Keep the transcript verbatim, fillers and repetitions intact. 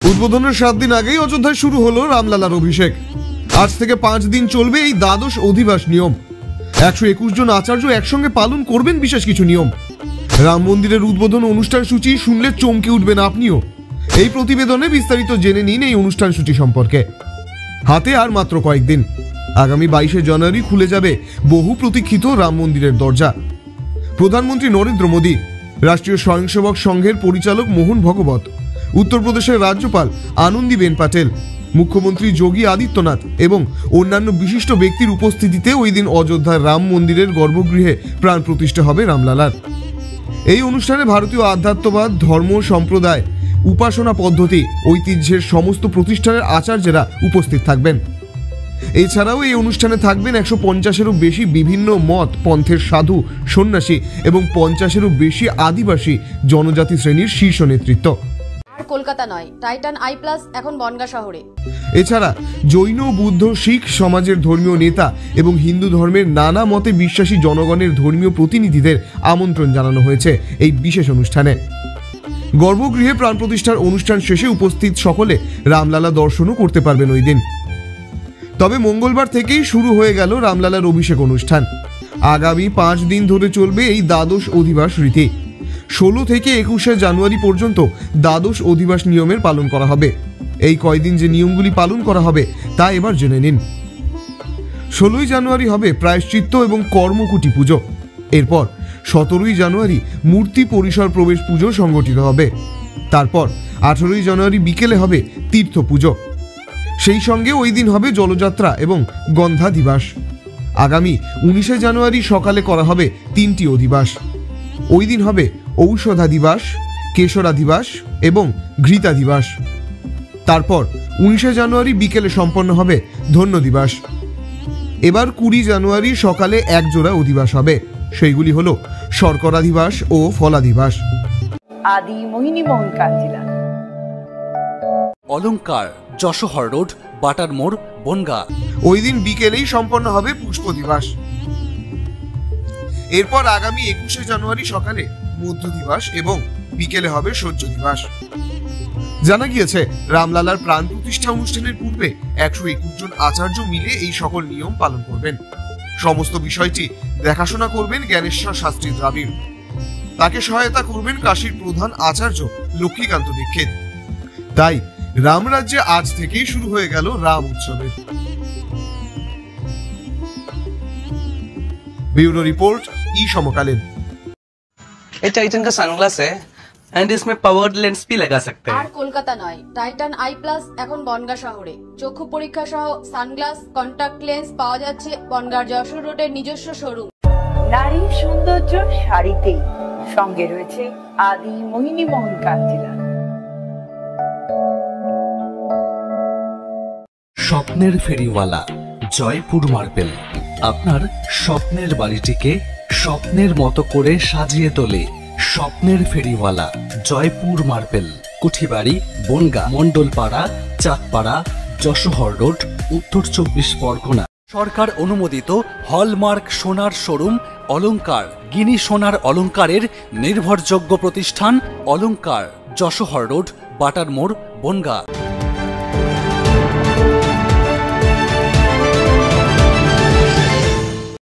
উদ্বোধনের সাত দিন আগেই অযোধ্যায় শুরু হলো রামলালার অভিষেক। আজ থেকে পাঁচ দিন চলবে এই দ্বাদশ অধিবাস নিয়ম। একশো একুশ জন আচার্য একসঙ্গে পালন করবেন বিশেষ কিছু নিয়ম। রাম মন্দিরের উদ্বোধন অনুষ্ঠান সূচি শুনলে চমকে উঠবেন আপনিও। এই প্রতিবেদনে বিস্তারিত জেনে নিন এই অনুষ্ঠান সূচি সম্পর্কে। হাতে আর মাত্র কয়েকদিন, আগামী বাইশে জানুয়ারি খুলে যাবে বহু প্রতীক্ষিত রাম মন্দিরের দরজা। প্রধানমন্ত্রী নরেন্দ্র মোদী, রাষ্ট্রীয় স্বয়ংসেবক সংঘের পরিচালক মোহন ভগবত, উত্তরপ্রদেশের রাজ্যপাল আনন্দীবেন প্যাটেল, মুখ্যমন্ত্রী যোগী আদিত্যনাথ এবং অন্যান্য বিশিষ্ট ব্যক্তির উপস্থিতিতে ওই দিন অযোধ্যার রাম মন্দিরের গর্ভগৃহে প্রাণ প্রতিষ্ঠা হবে রামলালার। এই অনুষ্ঠানে ভারতীয় আধ্যাত্মবাদ, ধর্ম, সম্প্রদায়, উপাসনা পদ্ধতি, ঐতিহ্যের সমস্ত প্রতিষ্ঠানের আচার্যেরা উপস্থিত থাকবেন। এছাড়াও এই অনুষ্ঠানে থাকবেন একশো পঞ্চাশেরও বেশি বিভিন্ন মত পন্থের সাধু, সন্ন্যাসী এবং পঞ্চাশেরও বেশি আদিবাসী জনজাতি শ্রেণীর শীর্ষ নেতৃত্ব। কলকাতা নয়, টাইটান আই প্লাস এখন বনগা শহরে। এছাড়া জৈন, বুদ্ধ, শিখ সমাজের ধর্মীয় নেতা এবং হিন্দু ধর্মের নানা মতে বিশ্বাসী জনগণের ধর্মীয় প্রতিনিধিদের আমন্ত্রণ জানানো হয়েছে এই বিশেষ অনুষ্ঠানে। গর্ভগৃহে প্রাণ প্রতিষ্ঠার অনুষ্ঠান শেষে উপস্থিত সকলে রামলালা দর্শনও করতে পারবেন ওই দিন। তবে মঙ্গলবার থেকেই শুরু হয়ে গেল রামলালার অভিষেক অনুষ্ঠান। আগামী পাঁচ দিন ধরে চলবে এই দ্বাদশ অধিবাস রীতি। ষোলো থেকে একুশে জানুয়ারি পর্যন্ত দ্বাদশ অধিবাস নিয়মের পালন করা হবে। এই কয়দিন যে নিয়মগুলি পালন করা হবে তা এবার জেনে নিন। ষোলোই জানুয়ারি হবে প্রায়শ্চিত্ত এবং কর্মকুটি পুজো। এরপর সতেরোই জানুয়ারি মূর্তি পরিসর প্রবেশ পুজো সংগঠিত হবে। তারপর আঠেরোই জানুয়ারি বিকেলে হবে তীর্থ পুজো। সেই সঙ্গে ওই দিন হবে জলযাত্রা এবং গন্ধা দিবস। আগামী উনিশে জানুয়ারি সকালে করা হবে তিনটি অধিবাস। ওই দিন হবে ঔষধা দিবস, কেশরা দিবস এবং ঘৃতা দিবস। তারপর উনিশে জানুয়ারি বিকেলে সম্পন্ন হবে ধন্য দিবস। এবার কুড়ি জানুয়ারি সকালে এক জোড়া অধিবাস হবে। সেইগুলি হলো শর্করা দিবস ও ফলা দিবস। আদি মোহিনী মোহন কাঞ্জিলা। অলংকার, যশোহর রোড, বাটার মোড়, বনগা। ওই দিন বিকেলেই সম্পন্ন হবে পুষ্প দিবস। এরপর আগামী একুশে জানুয়ারি সকালে মধ্য দিবস এবং বিকেলে হবে সূর্য দিবস। জানা গিয়েছে রামলালার প্রাণ প্রতিষ্ঠা অনুষ্ঠানের পূর্বে একশো একুশ জন আচার্য মিলে এই সকল নিয়ম পালন করবেন। সমস্ত বিষয়টি দেখাশোনা করবেন জ্ঞানেশ্বর শাস্ত্রী দ্রাবিড়। তাকে সহায়তা করবেন কাশীর প্রধান আচার্য লক্ষ্মীকান্ত দীক্ষিত। তাই রামরাজ্যে আজ থেকেই শুরু হয়ে গেল রাম উৎসবের। ब्यूरो रिपोर्ट ई समकालीन। ये टाइटन का सनग्लास है एंड इसमें पावर्ड लेंस भी लगा सकते हैं। আর কলকাতা নয়, টাইটান আই প্লাস এখন বনগা শহরে। চক্ষু পরীক্ষা সহ সানগ্লাস, কন্টাক্ট লেন্স পাওয়া যাচ্ছে বনগার যশোর রোডের নিজস্ব শোরুম। নারীর সৌন্দর্য শাড়িতেই, সঙ্গে রয়েছে আদি মোহিনী মোহন কাঞ্জিলা। স্বপ্নের ফেরিওয়ালা জয়পুর মার্বেল আপনার স্বপ্নের বাড়িটিকে স্বপ্নের মতো করে সাজিয়ে তোলে। স্বপ্নের ফেরিওয়ালা জয়পুর মার্বেল, কুঠিবাড়ি, বনগা, মন্ডলপাড়া, চাঁদপাড়া, যশোহর রোড, উত্তর চব্বিশ পরগনা। সরকার অনুমোদিত হলমার্ক সোনার শোরুম অলংকার, গিনি সোনার অলংকারের নির্ভরযোগ্য প্রতিষ্ঠান অলংকার, যশোহর রোড, বাটার মোড়, বনগা।